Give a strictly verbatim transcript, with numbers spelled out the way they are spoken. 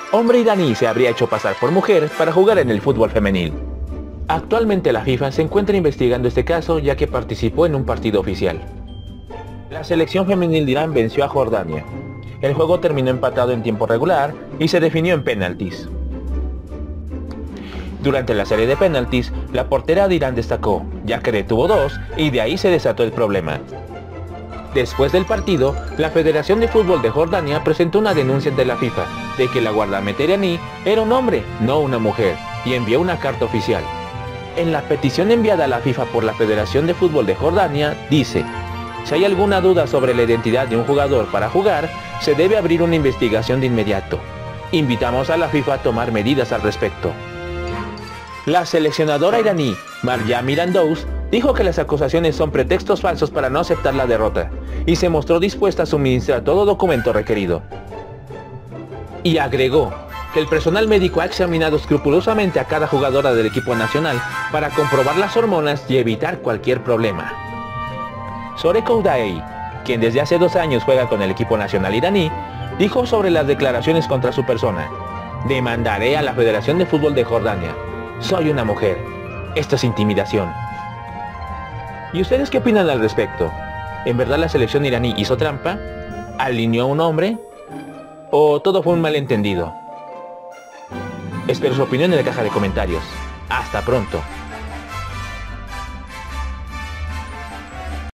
Hombre iraní se habría hecho pasar por mujer para jugar en el fútbol femenil. Actualmente la FIFA se encuentra investigando este caso ya que participó en un partido oficial. La selección femenil de Irán venció a Jordania. El juego terminó empatado en tiempo regular y se definió en penaltis. Durante la serie de penaltis, la portera de Irán destacó, ya que detuvo dos y de ahí se desató el problema. Después del partido, la Federación de Fútbol de Jordania presentó una denuncia ante la FIFA de que la guardameta iraní era un hombre, no una mujer, y envió una carta oficial. En la petición enviada a la FIFA por la Federación de Fútbol de Jordania, dice: si hay alguna duda sobre la identidad de un jugador para jugar, se debe abrir una investigación de inmediato. Invitamos a la FIFA a tomar medidas al respecto. La seleccionadora iraní, Marja Mirandous, dijo que las acusaciones son pretextos falsos para no aceptar la derrota, y se mostró dispuesta a suministrar todo documento requerido. Y agregó que el personal médico ha examinado escrupulosamente a cada jugadora del equipo nacional para comprobar las hormonas y evitar cualquier problema. Sorek Oudaei, quien desde hace dos años juega con el equipo nacional iraní, dijo sobre las declaraciones contra su persona: demandaré a la Federación de Fútbol de Jordania. Soy una mujer. Esto es intimidación. ¿Y ustedes qué opinan al respecto? ¿En verdad la selección iraní hizo trampa? ¿Alineó a un hombre? ¿O todo fue un malentendido? Espero su opinión en la caja de comentarios. ¡Hasta pronto!